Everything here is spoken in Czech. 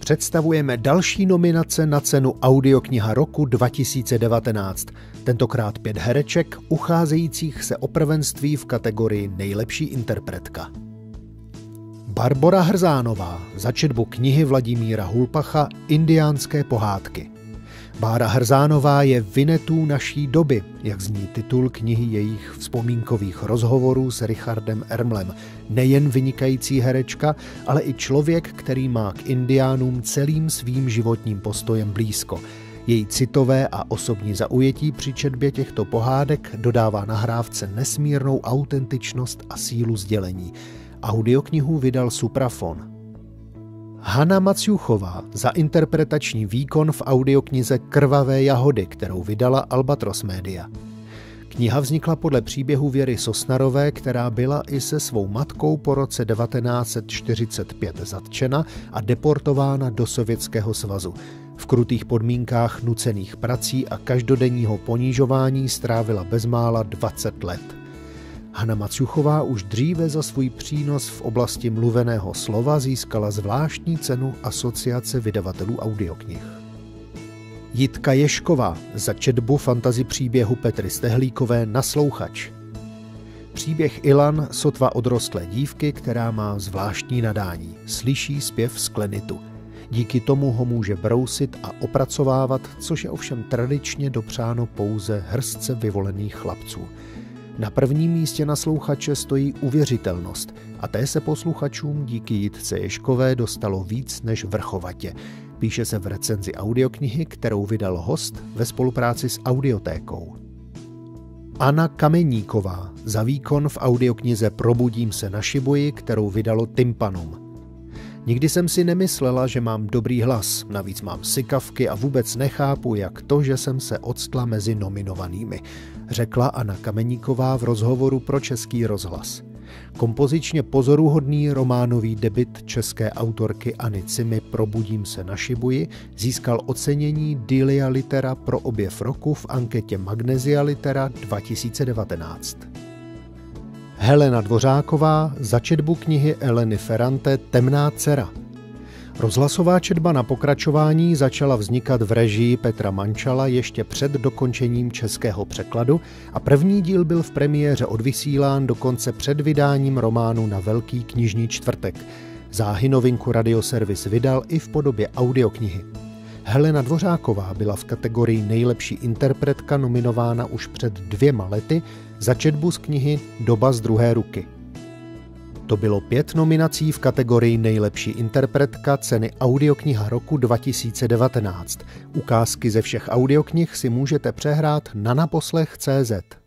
Představujeme další nominace na cenu Audiokniha roku 2019. Tentokrát 5 hereček, ucházejících se o prvenství v kategorii Nejlepší interpretka. Barbora Hrzánová za četbu knihy Vladimíra Hulpacha Indiánské pohádky. Bára Hrzánová je Vinetou naší doby, jak zní titul knihy jejich vzpomínkových rozhovorů s Richardem Ermlem. Nejen vynikající herečka, ale i člověk, který má k indiánům celým svým životním postojem blízko. Její citové a osobní zaujetí při četbě těchto pohádek dodává nahrávce nesmírnou autentičnost a sílu sdělení. Audioknihu vydal Suprafon. Hana Maciuchová za interpretační výkon v audioknize Krvavé jahody, kterou vydala Albatros Media. Kniha vznikla podle příběhu Věry Sosnarové, která byla i se svou matkou po roce 1945 zatčena a deportována do Sovětského svazu. V krutých podmínkách nucených prací a každodenního ponižování strávila bezmála 20 let. Hana Maciuchová už dříve za svůj přínos v oblasti mluveného slova získala zvláštní cenu Asociace vydavatelů audioknih. Jitka Ježková za četbu fantasy příběhu Petry Stehlíkové Naslouchač. Příběh Ilan, sotva odrostlé dívky, která má zvláštní nadání, slyší zpěv sklenitu. Díky tomu ho může brousit a opracovávat, což je ovšem tradičně dopřáno pouze hrstce vyvolených chlapců. Na prvním místě Naslouchače stojí uvěřitelnost a té se posluchačům díky Jitce Ježkové dostalo víc než vrchovatě. Píše se v recenzi audioknihy, kterou vydal host ve spolupráci s Audiotékou. Anna Kameníková za výkon v audioknize Probudím se na šibuji, kterou vydalo Tympanum. Nikdy jsem si nemyslela, že mám dobrý hlas, navíc mám sykavky a vůbec nechápu, jak to, že jsem se octla mezi nominovanými, řekla Anna Kameníková v rozhovoru pro Český rozhlas. Kompozičně pozoruhodný románový debut české autorky Anny Cimy Probudím se na šibuji získal ocenění Dilia Litera pro objev roku v anketě Magnesia Litera 2019. Helena Dvořáková za četbu knihy Eleny Ferrante Temná dcera. Rozhlasová četba na pokračování začala vznikat v režii Petra Mančala ještě před dokončením českého překladu a první díl byl v premiéře odvysílán dokonce před vydáním románu Na Velký knižní čtvrtek. Záhy novinku Radioservis vydal i v podobě audioknihy. Helena Dvořáková byla v kategorii Nejlepší interpretka nominována už před 2 lety za četbu z knihy Doba z druhé ruky. To bylo 5 nominací v kategorii Nejlepší interpretka ceny Audiokniha roku 2019. Ukázky ze všech audioknih si můžete přehrát na naposlech.cz.